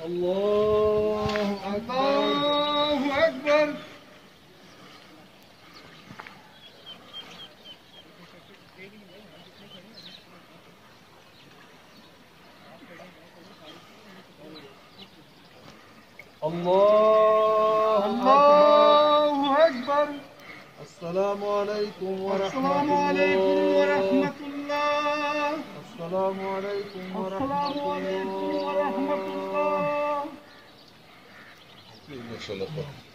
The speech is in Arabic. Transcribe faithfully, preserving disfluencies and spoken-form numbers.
الله الله أكبر. الله الله أكبر. السلام عليكم ورحمة السلام الله. عليكم ورحمة الله. السلام عليكم ورحمة السلام عليكم الله. ورحمة الله. ما شاء الله.